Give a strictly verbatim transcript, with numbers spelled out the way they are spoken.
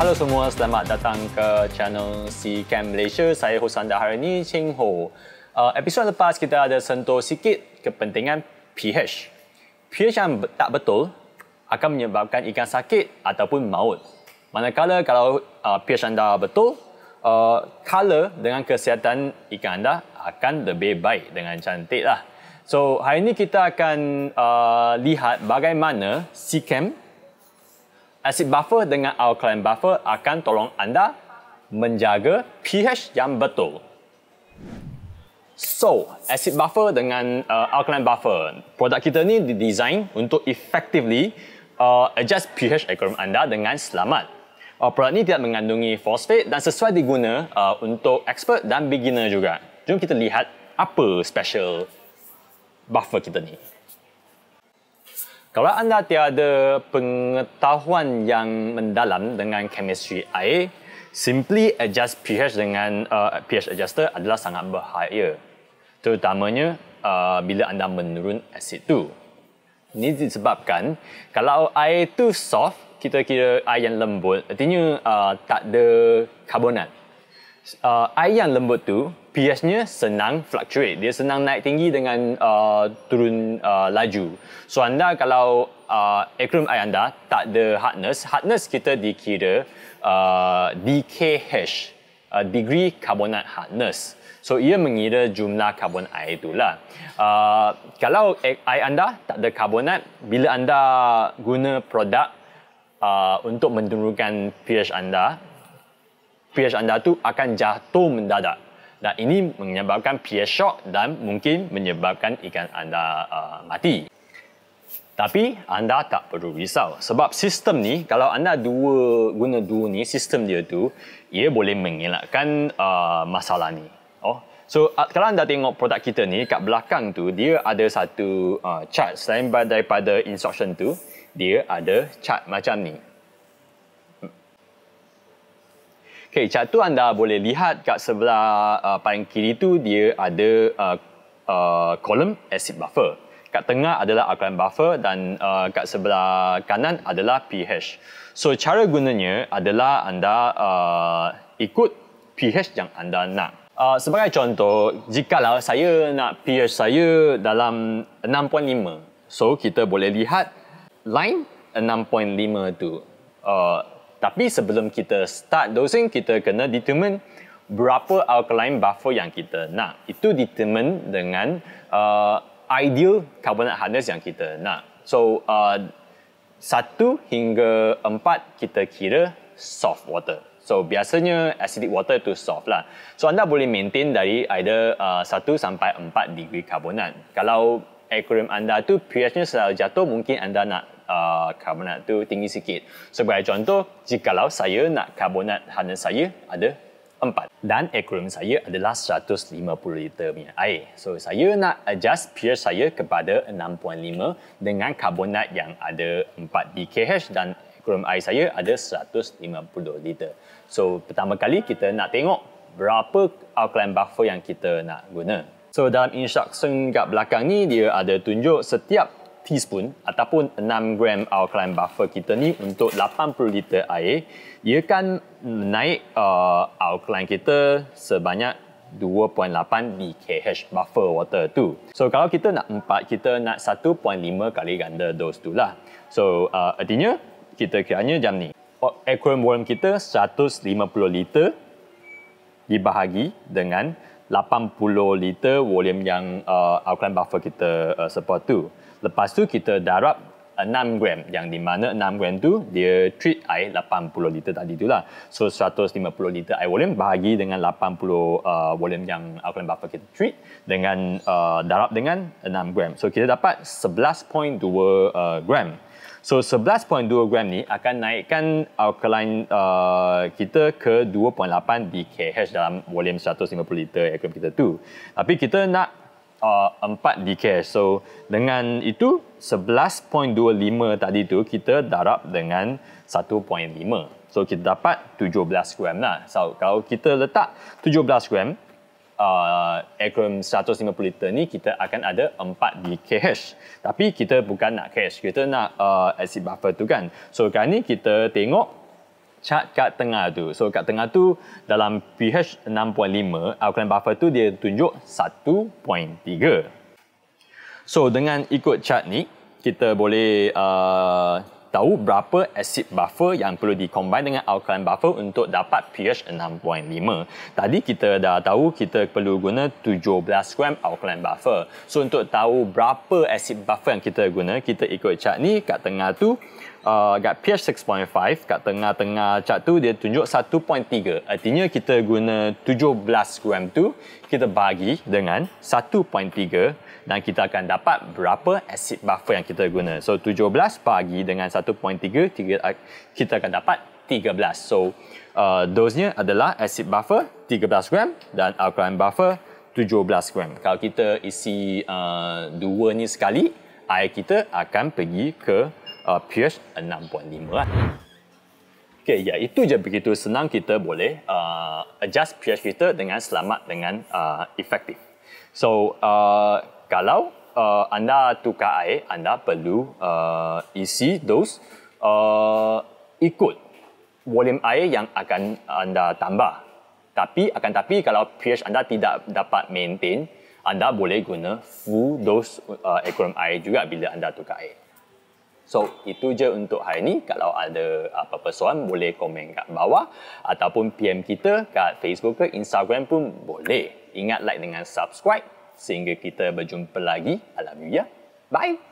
Halo semua, selamat datang ke channel Seachem Malaysia. Saya host anda hari ini, Cheng Ho. Uh, episod lepas kita ada sentuh sikit kepentingan pH. pH yang tak betul akan menyebabkan ikan sakit ataupun maut. Manakala kalau uh, pH anda betul, uh, color dengan kesihatan ikan anda akan lebih baik dengan cantik lah. So hari ini kita akan uh, lihat bagaimana Seachem acid buffer dengan alkaline buffer akan tolong anda menjaga pH yang betul. So, acid buffer dengan uh, alkaline buffer, produk kita ni didesain untuk effectively uh, adjust pH aquarium anda dengan selamat. Uh, produk ni tidak mengandungi fosfat dan sesuai diguna uh, untuk expert dan beginner juga. Jom kita lihat apa special buffer kita ni. Kalau anda tiada pengetahuan yang mendalam dengan chemistry air, simply adjust pH dengan uh, pH adjuster adalah sangat bahaya. Terutamanya uh, bila anda menurun asid tu. Ini disebabkan kalau air tu soft, kita kira air yang lembut, artinya uh, tak ada karbonat. Uh, air yang lembut tu, pH-nya senang fluctuate. Dia senang naik tinggi dengan uh, turun uh, laju. So anda kalau uh, aquarium air anda tak ada hardness, hardness kita dikira uh, D K H, uh, degree carbonate hardness. So ia mengira jumlah karbon air itulah. Uh, kalau air anda tak ada karbonat, bila anda guna produk uh, untuk menurunkan pH anda, pH anda tu akan jatuh mendadak. Dan ini menyebabkan pH shock dan mungkin menyebabkan ikan anda uh, mati. Tapi anda tak perlu risau. Sebab sistem ni, kalau anda dua guna dua ni, sistem dia tu, ia boleh mengelakkan uh, masalah ni. Oh, so uh, kalau anda tengok produk kita ni, kat belakang tu, dia ada satu uh, chart. Selain daripada instruction tu, dia ada chart macam ni. Okay, chart tu anda boleh lihat kat sebelah uh, paling kiri tu dia ada uh, uh, kolom acid buffer. Kat tengah adalah alkaline buffer dan uh, kat sebelah kanan adalah pH. So cara gunanya adalah anda uh, ikut pH yang anda nak. Uh, sebagai contoh, jikalau saya nak pH saya dalam enam perpuluhan lima. So kita boleh lihat line enam perpuluhan lima tu. Uh, Tapi sebelum kita start dosing, kita kena determine berapa alkaline buffer yang kita nak. Itu determine dengan uh, ideal carbonate hardness yang kita nak. So, uh, satu hingga empat kita kira soft water. So, biasanya acidic water itu soft lah. So, anda boleh maintain dari either uh, satu sampai empat degree karbonat. Kalau aquarium anda tu pH-nya selalu jatuh, mungkin anda nak Uh, karbonat tu tinggi sikit. Sebagai contoh, jikalau saya nak karbonat hardness saya ada empat dan aquarium saya adalah seratus lima puluh liter punya air. So saya nak adjust pH saya kepada enam perpuluhan lima dengan karbonat yang ada empat D K H dan aquarium air saya ada seratus lima puluh liter. So pertama kali kita nak tengok berapa alkaline buffer yang kita nak guna. So dalam instruction kat belakang ni dia ada tunjuk setiap teaspoon ataupun enam gram alkaline buffer kita ni untuk lapan puluh liter air, ia akan naik uh, alkaline kita sebanyak dua perpuluhan lapan D K H buffer water tu. So kalau kita nak empat, kita nak satu perpuluhan lima kali ganda dos tu lah. So uh, artinya kita kiranya jam ni. Aquarium volume kita seratus lima puluh liter dibahagi dengan lapan puluh liter volume yang uh, alkaline buffer kita uh, support tu. Lepas tu kita darab enam gram, yang di mana enam gram tu dia treat air lapan puluh liter tadi tu lah. So seratus lima puluh liter air volume bahagi dengan lapan puluh uh, volume yang alkaline buffer kita treat dengan uh, darab dengan enam gram. So kita dapat sebelas perpuluhan dua uh, gram. So sebelas perpuluhan dua gram ni akan naikkan alkaline uh, kita ke dua perpuluhan lapan D K H dalam volume seratus lima puluh liter aquarium kita tu. Tapi kita nak Uh, empat D K H. So dengan itu sebelas perpuluhan dua lima tadi tu kita darab dengan satu perpuluhan lima. So kita dapat tujuh belas gram lah. So kalau kita letak tujuh belas gram uh, aquarium seratus lima puluh liter ni, kita akan ada empat D K H. Tapi kita bukan nak cash, kita nak uh, acid buffer tu kan. So kali ni kita tengok cat kat tengah tu. So kat tengah tu dalam pH enam perpuluhan lima, alkaline buffer tu dia tunjuk satu perpuluhan tiga. So dengan ikut cat ni, kita boleh uh, tahu berapa acid buffer yang perlu di-combine dengan alkaline buffer untuk dapat pH enam perpuluhan lima. Tadi kita dah tahu kita perlu guna tujuh belas gram alkaline buffer. So untuk tahu berapa acid buffer yang kita guna, kita ikut cat ni kat tengah tu uh, kat pH enam perpuluhan lima, kat tengah-tengah cat tu dia tunjuk satu perpuluhan tiga. Artinya kita guna tujuh belas gram tu kita bagi dengan satu perpuluhan tiga dan kita akan dapat berapa acid buffer yang kita guna. So tujuh belas bagi dengan satu perpuluhan tiga, kita akan dapat tiga belas. So uh, dosnya adalah acid buffer tiga belas gram dan alkaline buffer tujuh belas gram. Kalau kita isi uh, dua ni sekali, air kita akan pergi ke uh, pH enam perpuluhan lima lah. Okay, ya, itu je, begitu senang kita boleh uh, adjust pH kita dengan selamat, dengan uh, efektif. So uh, kalau uh, anda tukar air, anda perlu uh, isi dos uh, ikut volume air yang akan anda tambah. Tapi akan tapi kalau pH anda tidak dapat maintain, anda boleh guna full dose uh, ekonom air juga bila anda tukar air. So, itu je untuk hari ni. Kalau ada apa-apa soalan, boleh komen kat bawah ataupun P M kita kat Facebook ke Instagram pun boleh. Ingat like dengan subscribe sehingga kita berjumpa lagi. I love you ya. Bye.